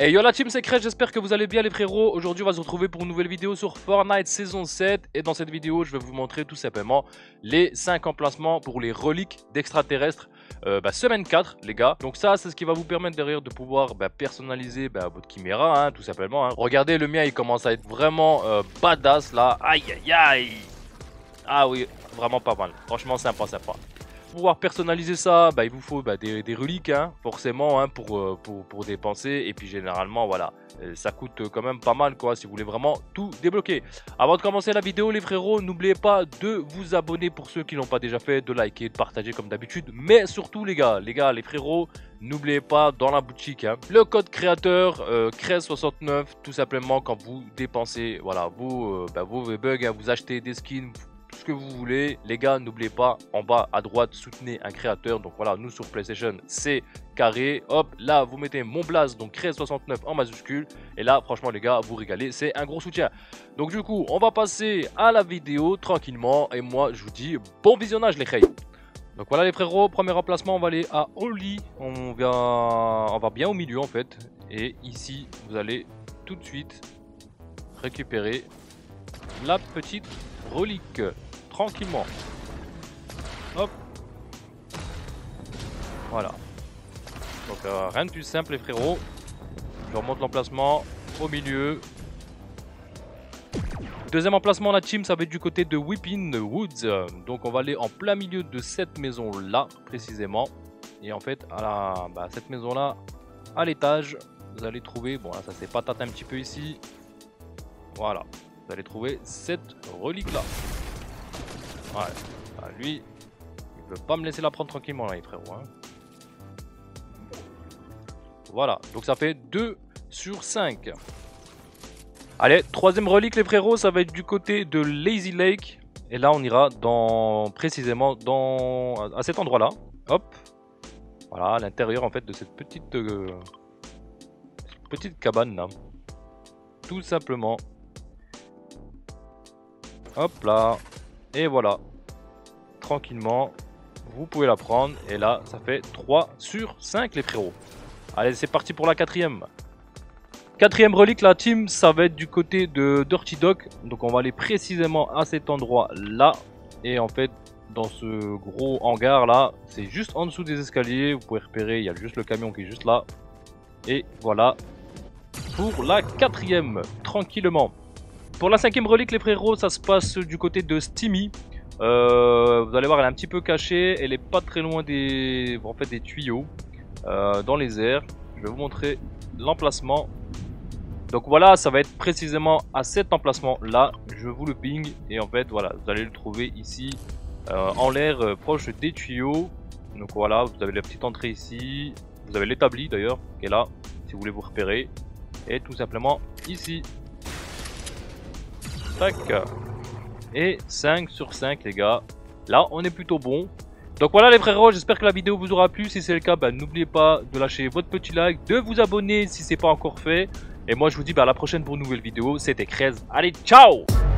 Et yo la team secrète, j'espère que vous allez bien les frérots. Aujourd'hui on va se retrouver pour une nouvelle vidéo sur Fortnite saison 7. Et dans cette vidéo je vais vous montrer tout simplement les 5 emplacements pour les reliques d'extraterrestres semaine 4 les gars. Donc ça c'est ce qui va vous permettre derrière de pouvoir personnaliser votre chiméra hein, tout simplement hein. Regardez le mien il commence à être vraiment badass là. Aïe aïe aïe. Ah oui vraiment pas mal, franchement sympa. Pour pouvoir personnaliser ça, il vous faut des reliques, hein, forcément, hein, pour dépenser. Et puis généralement, voilà, ça coûte quand même pas mal, quoi, si vous voulez vraiment tout débloquer. Avant de commencer la vidéo, les frérots, n'oubliez pas de vous abonner pour ceux qui l'ont pas déjà fait, de liker, de partager comme d'habitude. Mais surtout, les frérots, n'oubliez pas dans la boutique, hein, le code créateur Crez69, tout simplement quand vous dépensez, voilà, vos bugs, hein, vous achetez des skins. Ce que vous voulez, les gars, n'oubliez pas en bas à droite, soutenez un créateur. Donc voilà, nous sur PlayStation, c'est carré. Hop, là, vous mettez mon blaze, donc Crez69 en majuscule. Et là, franchement, les gars, vous régalez, c'est un gros soutien. Donc du coup, on va passer à la vidéo tranquillement. Et moi, je vous dis bon visionnage, les créés. Donc voilà, les frérots, premier emplacement, on va aller à Only. On va bien au milieu, en fait. Et ici, vous allez tout de suite récupérer la petite relique tranquillement. Hop. Voilà. Donc rien de plus simple les frérots. Je remonte l'emplacement au milieu. Deuxième emplacement la team, ça va être du côté de Weeping Woods. Donc on va aller en plein milieu de cette maison là précisément. Et en fait à cette maison là, à l'étage, vous allez trouver, bon là ça s'est pataté un petit peu ici. Voilà. Vous allez trouver cette relique là. Ouais, lui, il peut pas me laisser la prendre tranquillement là les frérots. Hein. Voilà, donc ça fait 2 sur 5. Allez, troisième relique les frérots, ça va être du côté de Lazy Lake. Et là on ira précisément à cet endroit là. Hop. Voilà, à l'intérieur en fait de cette petite cabane là. Tout simplement. Hop là, et voilà, tranquillement, vous pouvez la prendre, et là, ça fait 3 sur 5 les frérots. Allez, c'est parti pour la quatrième. Quatrième relique, la team, ça va être du côté de Dirty Dock, donc on va aller précisément à cet endroit là, et en fait, dans ce gros hangar là, c'est juste en dessous des escaliers, vous pouvez repérer, il y a juste le camion qui est juste là, et voilà, pour la quatrième, tranquillement. Pour la cinquième relique les frérots, ça se passe du côté de Steamy. Vous allez voir elle est un petit peu cachée, elle est pas très loin des tuyaux dans les airs. Je vais vous montrer l'emplacement. Donc voilà, ça va être précisément à cet emplacement là. Je vous le ping et en fait voilà, vous allez le trouver ici en l'air proche des tuyaux. Donc voilà, vous avez la petite entrée ici. Vous avez l'établi d'ailleurs qui est là si vous voulez vous repérer. Et tout simplement ici. Tac. Et 5 sur 5 les gars. Là on est plutôt bon. Donc voilà les frérots, j'espère que la vidéo vous aura plu. Si c'est le cas, n'oubliez pas de lâcher votre petit like, de vous abonner si c'est pas encore fait. Et moi je vous dis à la prochaine pour une nouvelle vidéo. C'était Crez. Allez, ciao!